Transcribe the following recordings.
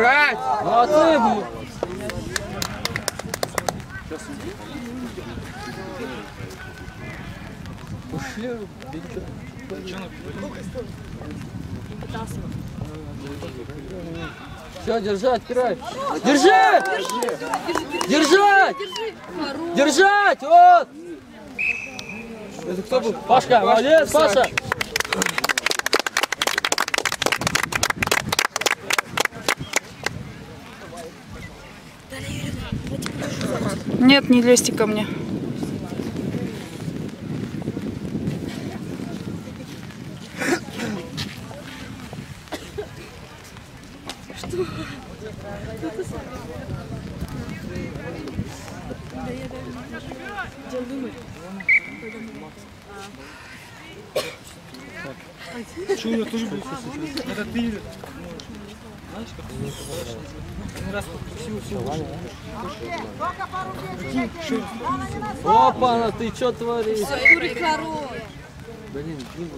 Играть! Молодцы! Ушли. Все, держать, край. Держать! Держать! Держать! Вот! Это кто был? Пашка, молодец, Паша! Нет, не лезьте ко мне. Что? Что я тоже буду слушать? Это ты. Знаешь, как один раз опа, ты что творишь? Юрий король. Блин,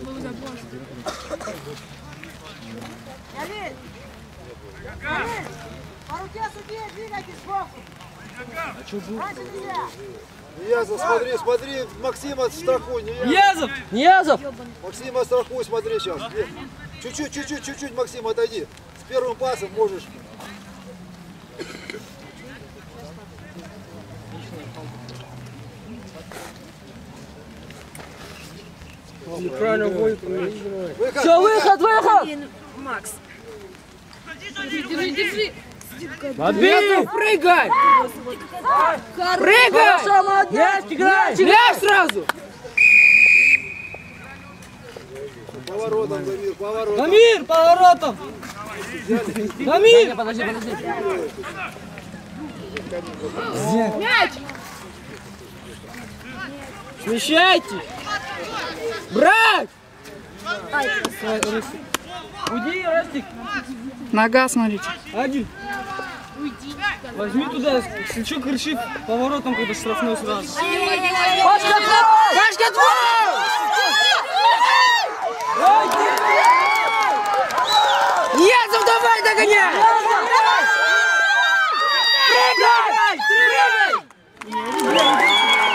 по руке судьи двигайтесь сбоку. А что было? Язов, смотри, Максима страхуй, не Язов! Язов! Максима страхуй, смотри сейчас. Чуть-чуть, Максим, отойди. С первым пасом можешь. Неправильно выход. Все, выход! Макс. Держи. Отбей! Прыгай! Прыгай! Мяч играй! Мяч сразу! Поворотом, Дамир, поворотом. Дамир, поворотом! Дамир! Подожди. Мяч! Смещайтесь! Брать! Уйди, Ростик! Нога, смотрите. Один. Возьми туда, если что, кричи поворотом, когда штрафной сразу. Пашка, твой! Пашка, твой! Язов, давай догоняй! Прыгай!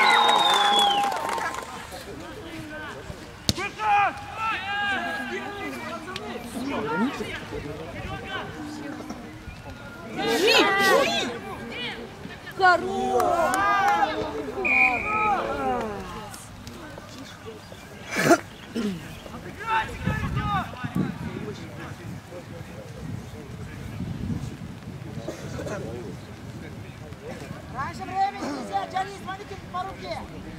Раньше времени нельзя, тяни, смотрите по руке.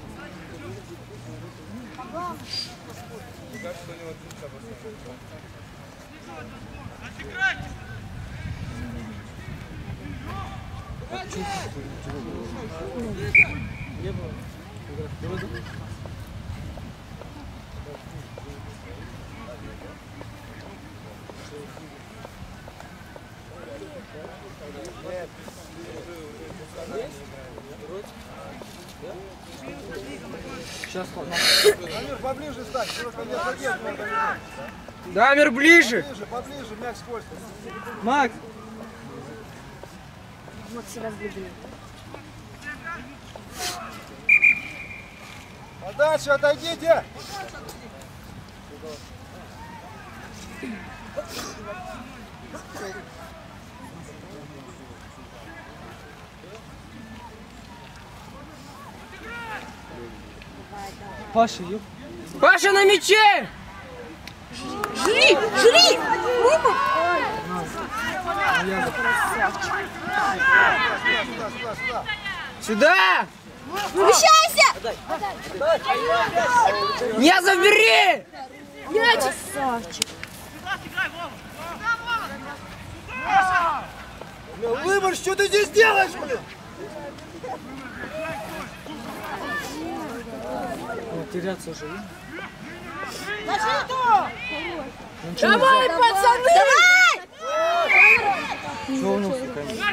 Сейчас, Дамир, поближе стань. Дамир, ближе! Поближе, мяч скользкий. Макс! Макс разгубил. Подальше отойдите. Паша, ёп. Паша на мяче! Жри! Руку! Сюда! Вмещайся! Не забери! Красавчик! Выбор, что ты здесь делаешь, блин? Теряться уже. Давай, пацаны! Давай! Что у нас, конечно?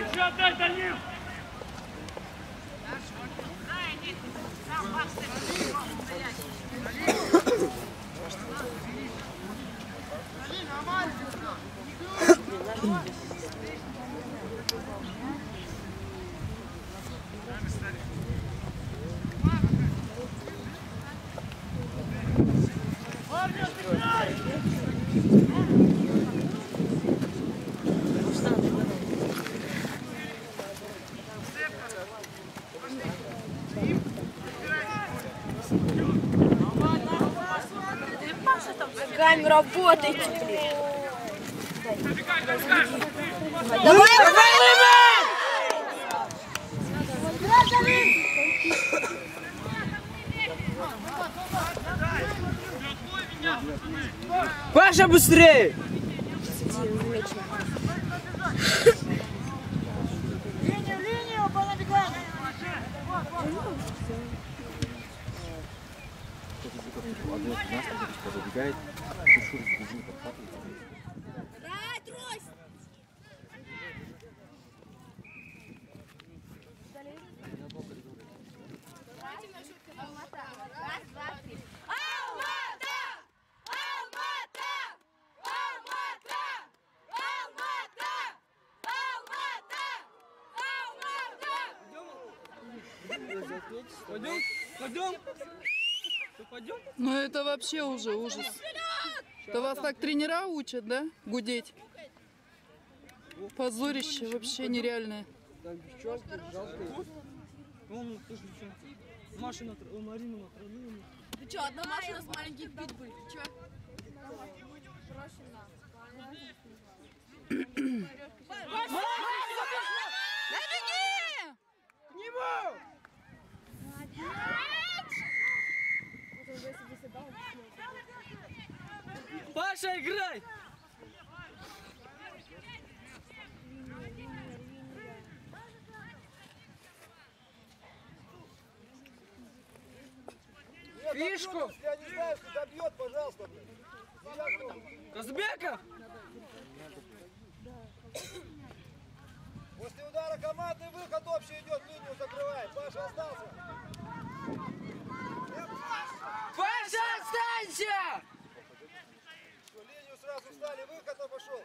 ногами работайте. Давай, Паша, быстрее! Линию, понабегай! дай трость. Раз, два, три. Алмата! Алмата! Алмата! Алмата! Алмата! Пойдем? Пойдем? Пойдем? Ну это вообще уже ужас. Это вас так тренера учат, да? Гудеть. Позорище вообще нереальное. Так, девчонки, жалко. Вон, тоже девчонки. Марина натравила. Ты чё, одна машина с маленьких питбуль? Ты чё? Да беги! К нему! Паша, играй! Фишку! Если я не знаю, что добьет, пожалуйста. Казбеков! После удара командный выход общий идет, линию закрывает. Паша остался. Паша, останься! Все, линию сразу встали, выход пошел.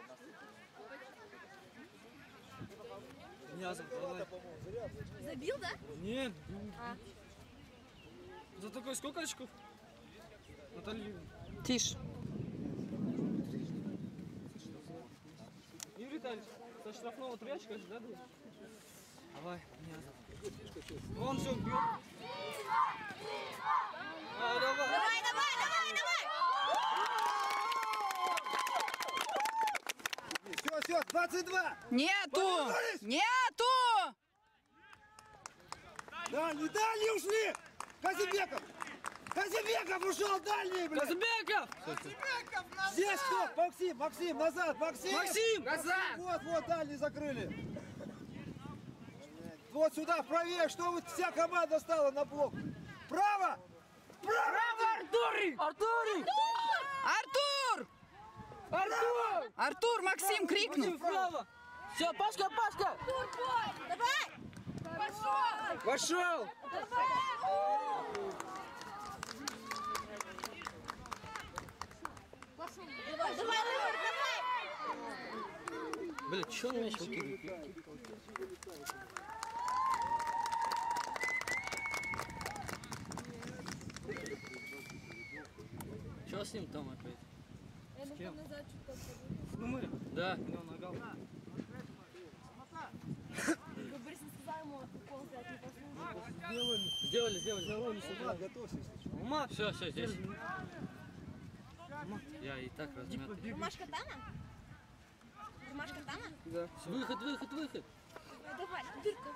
Забил, да? Нет. За такой сколько очков? Наталья. Тише. Юрий Витальевич, со штрафного 3 очка же, да, было? Давай, вон все бьет. Давай. Давай, давай, давай, давай! Все, 22. Нету! Нету! Дальние ушли. Казибеков. Казибеков ушел, дальний, блядь. Казбеков! Здесь кто? Максим, назад, Максим, назад! Вот, дальний закрыли. Вот сюда, правее, что вот вся команда стала на блок. Право! Право, Артурик! Артурик! Артур! Артур! Артур, Максим крикнул. Право! Все, Пашка! Давай! Пошел! Пошел! Давай, давай, давай! Блин, что он мяч выкидывает? Что с ним там опять? С кем? Ну мы. Да. У него нога. Сделали. Влад, готовься, если что. Ума. Все, здесь. Я и так размят. Бумажка Тана? Бумажка Тана? Да. Выход. Давай, дырка.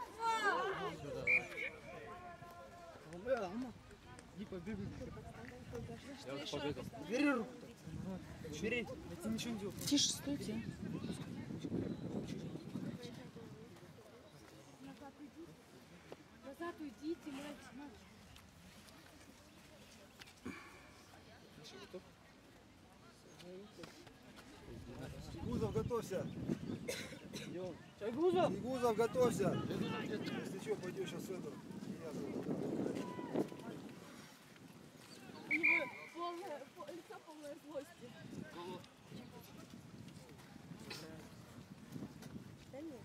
Ума. Иди побегай. Я вот побегал. Бери руку. Бери. Я тебе ничего не делал. Тише, стойте. Назад уйдите, мать. Гузов, готовься. Чайгузов! Гузов, готовься. Если что, пойдешь сейчас это. У него лицо полное злости. Да нет.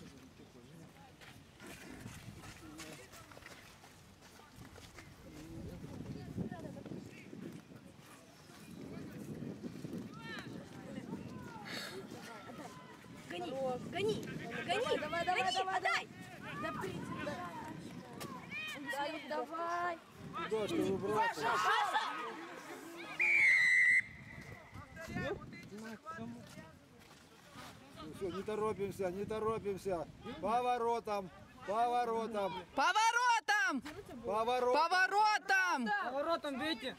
Гони! Давай! Отдай! Давай! Куда, что выбраться? Все, не торопимся, не торопимся. Поворотом, поворотом, Поворотом! поворотом. Поворотом! Поворотом бейте.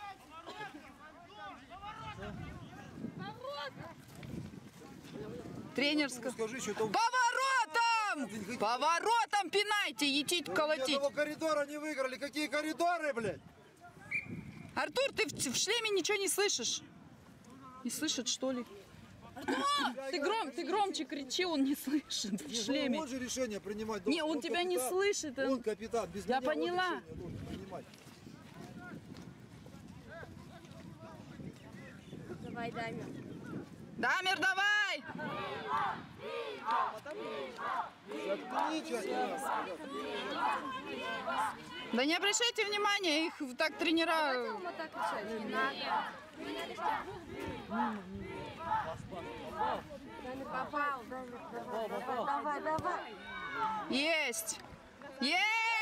Тренерская. Скажи, что там... Поворотом! Поворотом пинайте, етить, колотить. Этого коридора не выиграли. Какие коридоры, блядь? Артур, ты в шлеме ничего не слышишь? Не слышит, что ли? Артур, ты громче кричи, он не слышит в шлеме. Он же решение принимать. Не, он тебя не слышит. Он капитан. Без Я меня он поняла. решение должен принимать. Давай, Дамир. Дамир, давай! Заткнитесь от меня. Да не обращайте внимания, их так тренера... Вот так кричать. Не надо. Дамир попал. Давай, давай. Есть! Есть!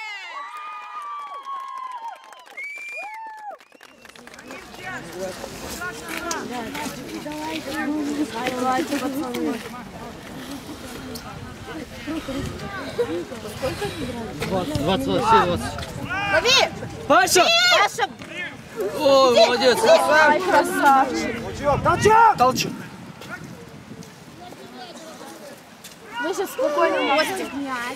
Давайте, пацаны. 20. Паша! О, молодец. Ай, красавчик. Толчок! Толчок. Вы сейчас спокойно можете мяч.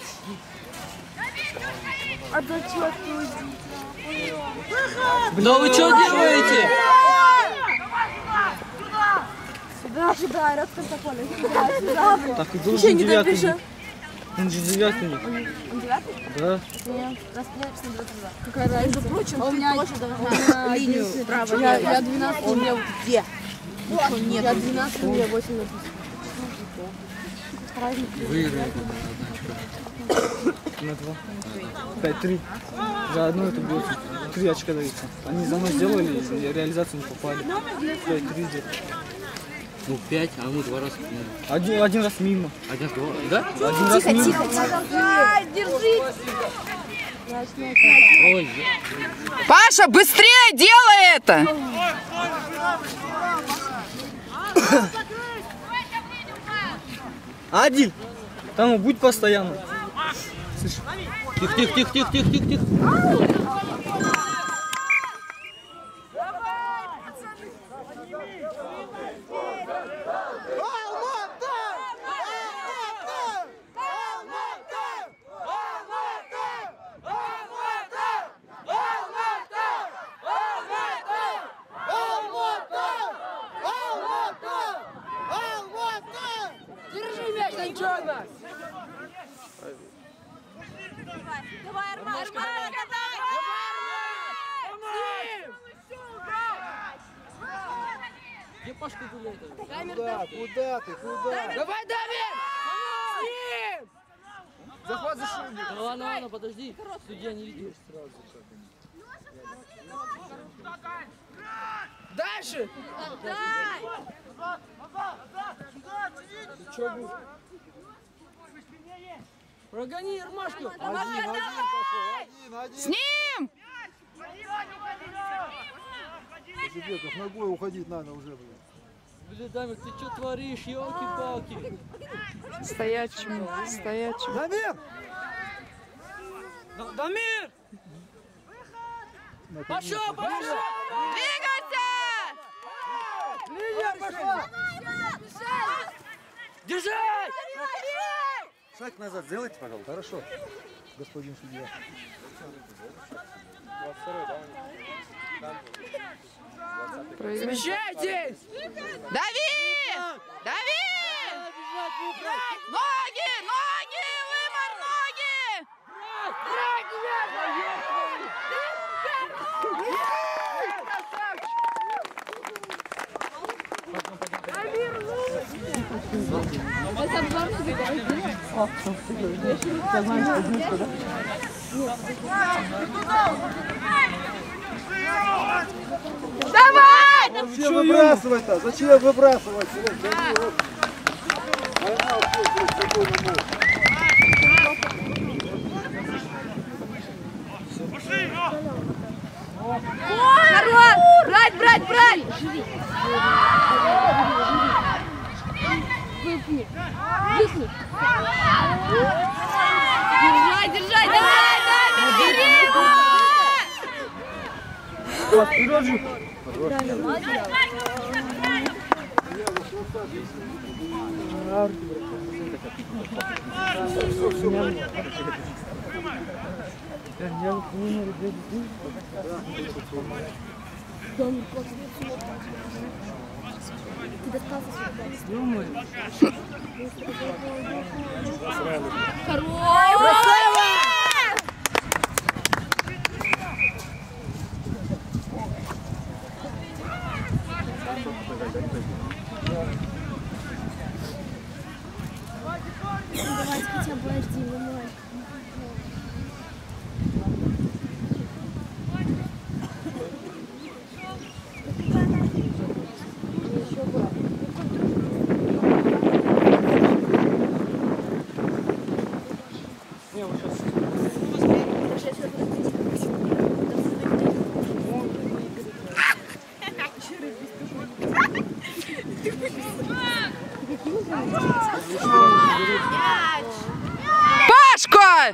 А зачем ты? Да вы что делаете? Сюда, орёт Константин. Сюда. Так и должен девятый. Он же девятый. Он девятый? Да. Нет, распределяешься на 22. Какая разница? Между прочим, ты тоже должна линию право. Я 12, у меня где? Ничего нет. Я 12, у меня 8 написано. Выиграли. На 2. 5-3. За одно это будет 3 очка дается. Они за мной сделали, и реализацию не попали. 5-3 сделали. Ну 5, а мы 2 раза. Один раз мимо. Один, два. Да? Один раз мимо. Держись. Ой, Паша, быстрее делай это! Один. Там будь постоянно. Тихо. Держи мяч, Танчона. Давай, Арман. где Пашка гуляет? Куда ты? Давай, Дамир! Захват за шею. Да ладно, подожди. Судья не видит. Дальше! Прогони Ромашку! С ним! Сидеть, ногой уходить надо уже, блин. Блин, Дамир, ты что творишь, елки-палки? Стоячим. Дамир! Дамир! Пошел! Двигайся! Линия пошла! Держать! Шаг назад сделайте, пожалуйста. Хорошо, господин судья. Смещайтесь! Дави! Дави! Ноги! Вымор ноги! Зачем выбрасывать-то? Зачем выбрасывать? Брать! Вперед же. Давайте хотя бы один, давай. Пашка!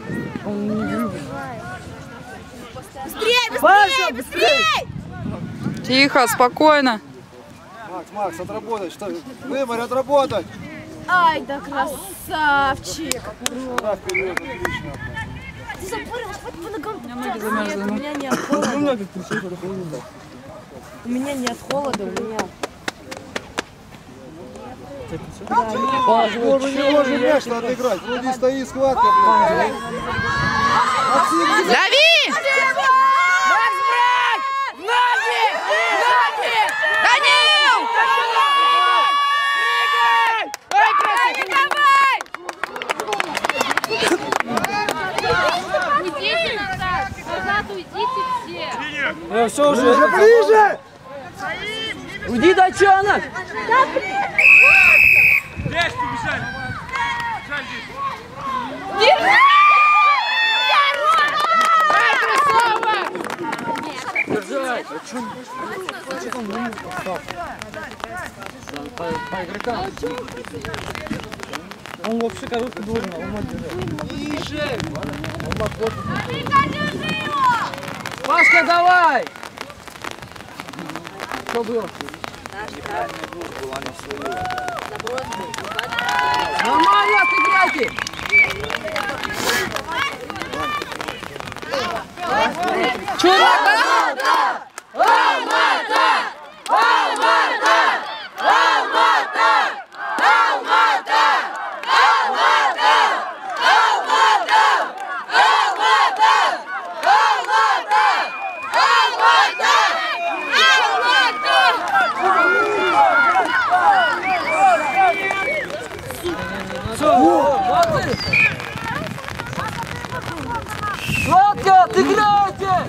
Паша, быстрее! Тихо, спокойно. Макс, отработать. Что? Выморь, отработать. Ай, да красавчик! Да, вперед, отлично. Ты забыла, хоть по ногам У меня нет холода. У меня нет холода, у меня. Вот у него же мяч надо играть. Вроде стоит схватка. Дави! Данил! Уйдите назад! Назад уйдите все! Все уже. Ближе! Уйди, датчанок! Здесь побежали! Бежали здесь! Держать! По игрокам. Он вообще короткий должен, он держать. Ниже! Пашка, давай! Что было? Нормально отыграйте! Чё? Сладко, отыграйте!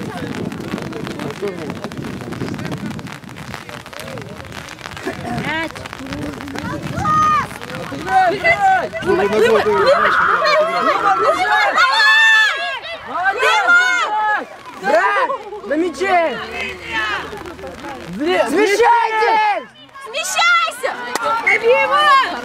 На мяче! Смещайтесь! Смещайся! Дима!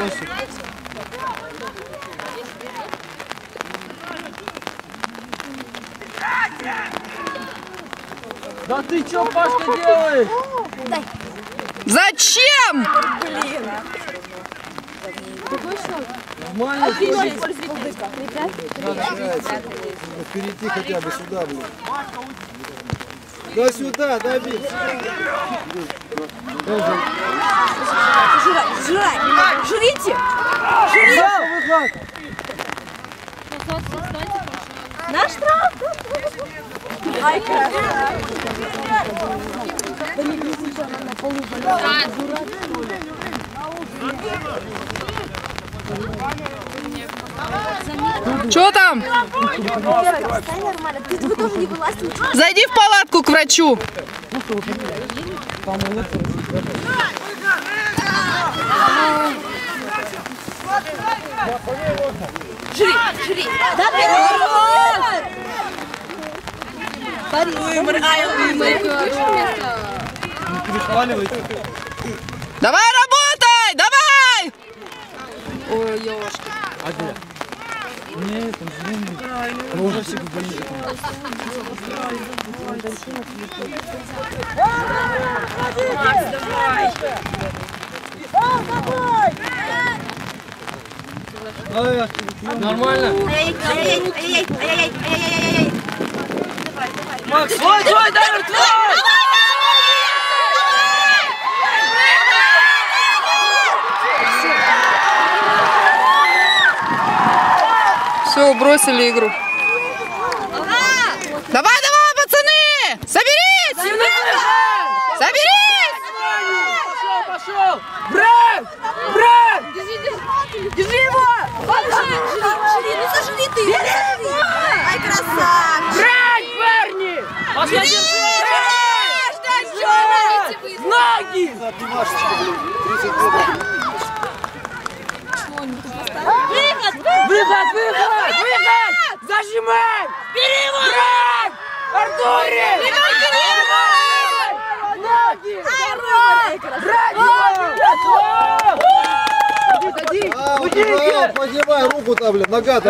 Да ты чё, Пашка, делаешь? Зачем? Нормально. Перейти хотя бы сюда, блин. Да сюда, добить. Жрите! Наш штраф! Ай, красава! Да не кричи, она на полу болела. Что там? Встань нормально. Вы тоже не вылазьте. Зайди в палатку к врачу. Жри, жри. Да, Давай работай, давай! Ой, ёшки. Нет, там длинный. Но уже все габариты. Макс, давай! Нормально. Ай-яй-яй-яй-яй-яй-яй-яй-яй-яй-яй. Макс, твой, твой, дай, твой! Все, бросили игру. Давай, давай, пацаны! Соберись! Соберись! Пошел! Брат! Брат! Держи его! Жри, ну сожри ты! Бери его! Ай, красавчик! Брать, парни! Пошла, держи! Ноги! Выход! Выход, выход! Выход! Зажимай! Бери его! Брат! Артуре! Ноги! Брать! Поднимай руку-то, блин, нога-то.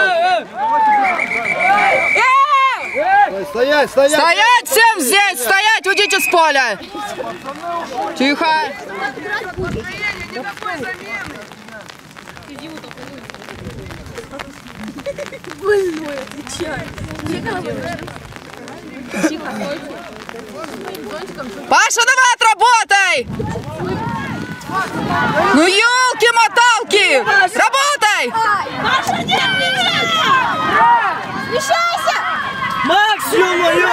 Стоять, стоять! Стоять всем здесь! Стоять! Уйдите с поля! Тихо! Больной, отвечай. Паша, давай отработай! Ну елки-моталки! Работай! Маша, не смещайся! Макс, ё-моё!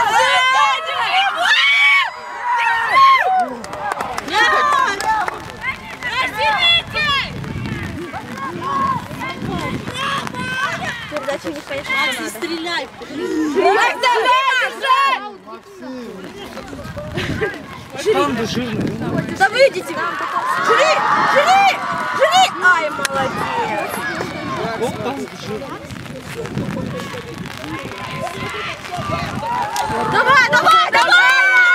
Передача не конечно, надо. Стреляй! Там жирный. Да выйдите! Жри! Жри! Жри! Ай, молодец! Вот там жирный. Давай, давай, давай!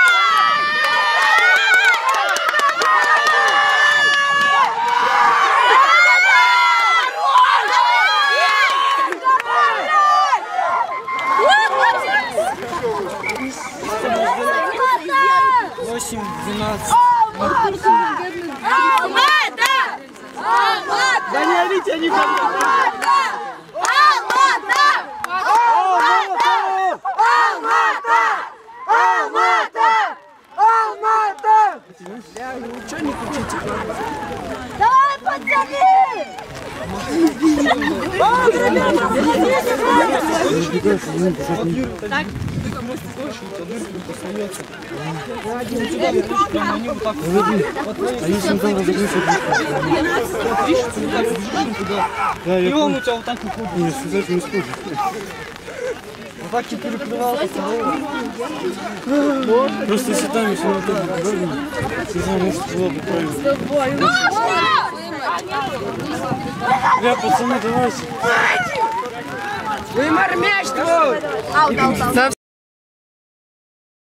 Восемь, 12. Алмата! Алмата! Да не орите, они там. Алмата! Алмата! Алмата! Алмата! Алмата! Давай, пацаны! И он у тебя вот так уходит. Нет, сюда не сходит. Вот так и перекрывал. Просто если там еще вот так не знаю, может было бы правильно. Бля, пацаны, давайте. Вымар мяч твой!